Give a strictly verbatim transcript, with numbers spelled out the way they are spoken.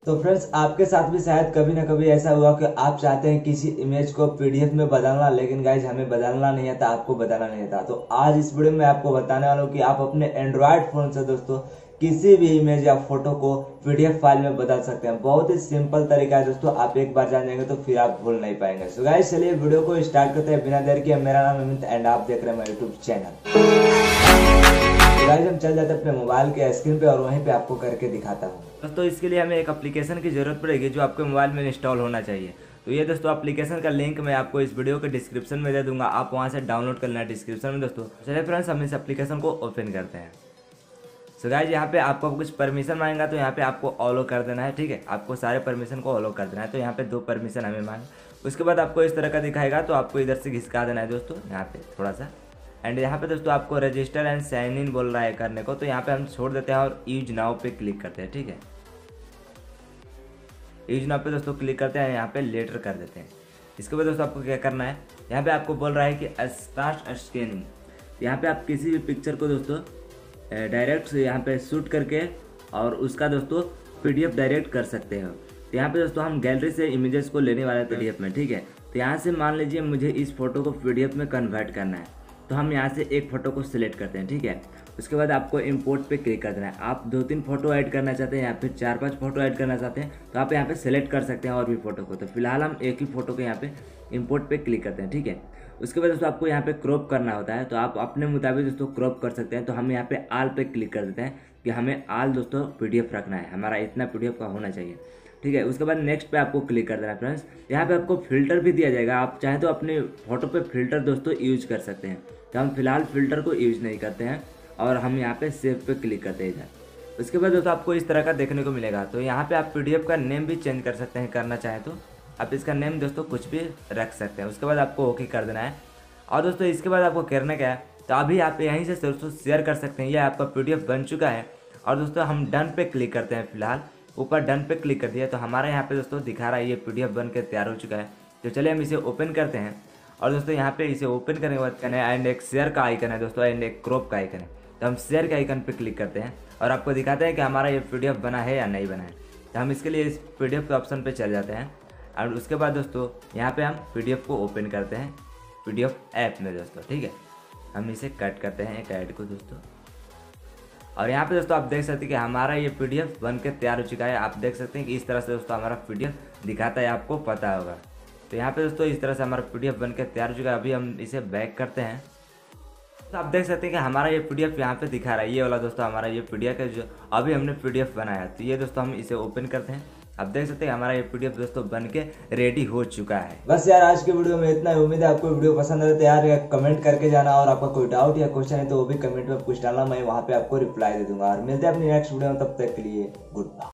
तो फ्रेंड्स आपके साथ भी शायद कभी ना कभी ऐसा हुआ कि आप चाहते हैं किसी इमेज को पीडीएफ में बदलना, लेकिन गाइज हमें बदलना नहीं आता, आपको बदलना नहीं आता। तो आज इस वीडियो में आपको बताने वाला हूँ कि आप अपने एंड्रॉयड फोन से दोस्तों किसी भी इमेज या फोटो को पीडीएफ फाइल में बदल सकते हैं। बहुत ही सिंपल तरीका है दोस्तों, आप एक बार जान जाएंगे तो फिर आप भूल नहीं पाएंगे। सो गाइस चलिए वीडियो को स्टार्ट करते हैं बिना देर के। मेरा नाम अमित एंड आप देख रहे हैं मेरा यूट्यूब चैनल। गाइस हम चल जाते हैं अपने मोबाइल के स्क्रीन पे और वहीं पे आपको करके दिखाता हूँ। दोस्तों इसके लिए हमें एक एप्लीकेशन की जरूरत पड़ेगी जो आपके मोबाइल में इंस्टॉल होना चाहिए। तो ये दोस्तों एप्लीकेशन का लिंक मैं आपको इस वीडियो के डिस्क्रिप्शन में दे दूंगा, आप वहां से डाउनलोड कर लेना डिस्क्रिप्शन में दोस्तों। चलिए फ्रेंड्स हम इस एप्लीकेशन को ओपन करते हैं। सो गाइस यहाँ पे आपको कुछ परमिशन मांगेगा तो यहाँ पे आपको ऑलो कर देना है, ठीक है। आपको सारे परमिशन को ऑलो कर देना है। तो यहाँ पे दो परमिशन हमें मांगे, उसके बाद आपको इस तरह का दिखाएगा तो आपको इधर से घिसका देना है दोस्तों यहाँ पे थोड़ा सा। एंड यहाँ पे दोस्तों आपको रजिस्टर एंड साइन इन बोल रहा है करने को, तो यहाँ पे हम छोड़ देते हैं और यूज नाउ पे क्लिक करते हैं, ठीक है। यूज नाउ पे दोस्तों क्लिक करते हैं, यहाँ पे लेटर कर देते हैं। इसके बाद दोस्तों आपको क्या करना है, यहाँ पे आपको बोल रहा है कि स्टार्ट स्कैनिंग। यहाँ पे आप किसी भी पिक्चर को दोस्तों डायरेक्ट यहाँ पे शूट करके और उसका दोस्तों पीडीएफ डायरेक्ट कर सकते हो। तो यहाँ पे दोस्तों हम गैलरी से इमेजेस को लेने वाले हैं पीडीएफ में, ठीक है। तो यहाँ से मान लीजिए मुझे इस फोटो को पीडीएफ में कन्वर्ट करना है, तो हम यहाँ से एक फ़ोटो को सिलेक्ट करते हैं, ठीक है। उसके बाद आपको इंपोर्ट पे क्लिक कर देना है। आप दो तीन फोटो ऐड करना चाहते हैं या फिर चार पांच फोटो ऐड करना चाहते हैं तो आप यहाँ पे सिलेक्ट कर सकते हैं और भी फोटो को। तो फिलहाल हम एक ही फोटो को यहाँ पे इंपोर्ट पे क्लिक करते हैं, ठीक है। उसके बाद दोस्तों आपको यहाँ पे क्रॉप करना होता है, तो आप अपने मुताबिक दोस्तों क्रॉप कर सकते हैं। तो हम यहाँ पे आल पे क्लिक कर देते हैं कि हमें आल दोस्तों पीडीएफ रखना है, हमारा इतना पीडीएफ का होना चाहिए, ठीक है। उसके बाद नेक्स्ट पे आपको क्लिक कर देना है। फ्रेंड्स यहाँ पे आपको फिल्टर भी दिया जाएगा, आप चाहे तो अपने फोटो पे फिल्टर दोस्तों यूज कर सकते हैं। तो हम फिलहाल फिल्टर को यूज नहीं करते हैं और हम यहाँ पे सेव पे क्लिक करते हैं इधर। उसके बाद दोस्तों आपको इस तरह का देखने को मिलेगा। तो यहाँ पे आप पीडीएफ का नेम भी चेंज कर सकते हैं, करना चाहें तो आप इसका नेम दोस्तों कुछ भी रख सकते हैं। उसके बाद आपको ओके कर देना है। और दोस्तों इसके बाद आपको करना क्या है, तो अभी आप यहीं से दोस्तों शेयर कर सकते हैं। यह आपका पीडीएफ बन चुका है और दोस्तों हम डन पे क्लिक करते हैं। फिलहाल ऊपर डन पे क्लिक कर दिया तो हमारा यहाँ पे दोस्तों दिखा रहा है ये पीडीएफ बन के तैयार हो चुका है। तो चलिए हम इसे ओपन करते हैं। और दोस्तों यहाँ पे इसे ओपन करने के बाद करना है एंड एक शेयर का आइकन है दोस्तों एंड एक क्रॉप का आइकन है। तो हम शेयर के आइकन पे क्लिक करते हैं और आपको दिखाते हैं कि हमारा ये पीडीएफ बना है या नहीं बना है। तो हम इसके लिए इस पीडीएफ के ऑप्शन पे चल जाते हैं और उसके बाद दोस्तों यहाँ पे हम पीडीएफ को ओपन करते हैं पीडीएफ ऐप में दोस्तों, ठीक है। हम इसे कट करते हैं एक ऐड को दोस्तों। और यहाँ पे दोस्तों आप देख सकते हैं कि हमारा ये पीडीएफ बन के तैयार हो चुका है। आप देख सकते हैं कि इस तरह से दोस्तों हमारा पीडीएफ दिखाता है, आपको पता होगा। तो यहाँ पे दोस्तों इस तरह से हमारा पीडीएफ बन के तैयार हो चुका है। अभी हम इसे बैक करते हैं तो आप देख सकते हैं कि हमारा ये पीडीएफ यहाँ पे दिखा रहा है, ये वाला दोस्तों हमारा ये पीडीएफ है जो अभी हमने पीडीएफ बनाया। तो ये दोस्तों हम इसे ओपन करते हैं। आप देख सकते हैं हमारा ये पीडीएफ दोस्तों बन के रेडी हो चुका है। बस यार आज के वीडियो में इतना ही। उम्मीद है आपको वीडियो पसंद आए तो यार कमेंट करके जाना और आपका कोई डाउट या क्वेश्चन है तो वो भी कमेंट में पूछ डालना, मैं वहाँ पे आपको रिप्लाई दे दूंगा। और मिलते हैं अपनी नेक्स्ट वीडियो में, तब तक के लिए गुड बाय।